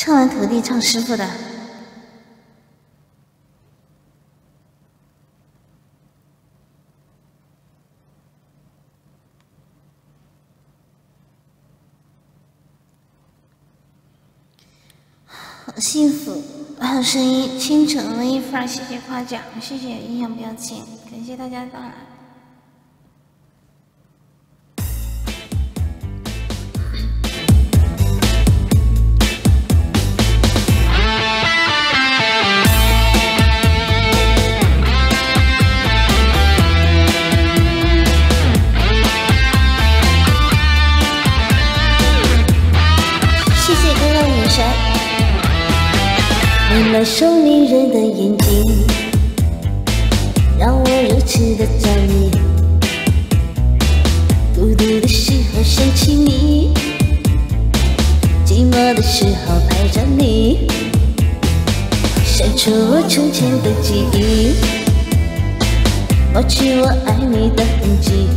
唱完徒弟唱师傅的。好幸福，好声音，倾城了一番，谢谢夸奖，谢谢音响标签，感谢大家到来。谢谢哥哥女神。你那双迷人的眼睛，让我如此的着迷。孤独的时候想起你，寂寞的时候陪着你，删除我从前的记忆，抹去我爱你的痕迹。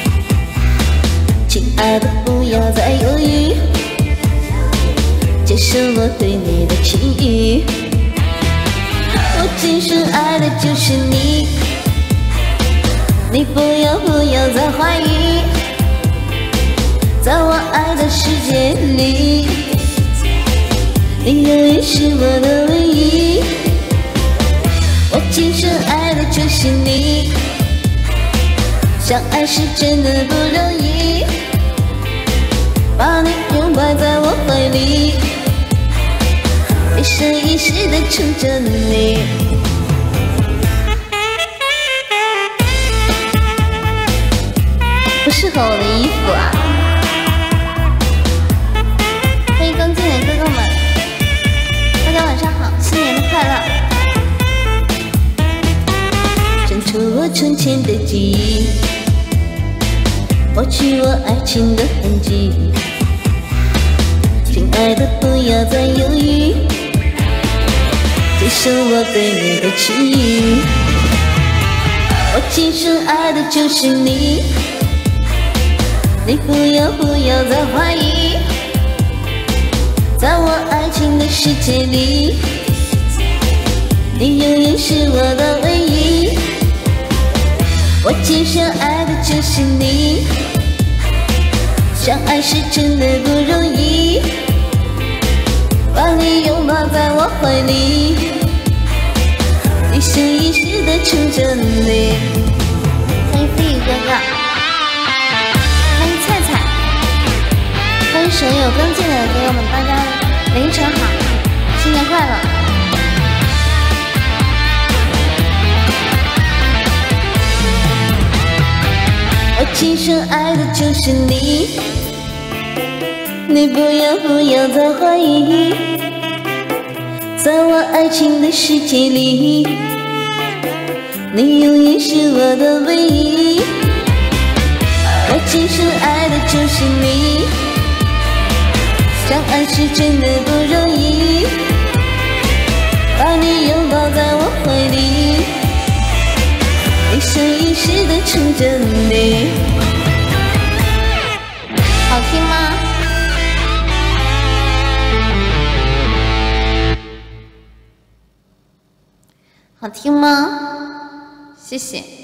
亲爱的，不要再犹豫，接受我对你的情谊。我今生爱的就是你，你不要再怀疑，在我爱的世界里，你永远是我的唯一。我今生爱的就是你，相爱是真的不容易，把你拥抱在我怀里，一生一世的宠着你。不适合我的衣服啊！欢迎刚进来的哥哥们，大家晚上好，新年的快乐！删除我从前的记忆，抹去我爱情的痕迹。亲爱的，不要再犹豫，接受我对你的情谊。我今生爱的就是你，你不要再怀疑，在我爱情的世界里，你永远是我的唯一。我今生爱的就是你，相爱是真的不容易，把你拥抱在我怀里，一生一世的宠着你。欢迎飞宇哥哥，欢迎菜菜，欢迎所有刚进来的哥哥们，大家凌晨好，新年快乐！我今生爱的就是你，你不要再怀疑，在我爱情的世界里，你永远是我的唯一。我今生爱的就是你，相爱是真的不容易，把你拥抱在我怀里，一生一世的宠着你。好听吗？好听吗？谢谢。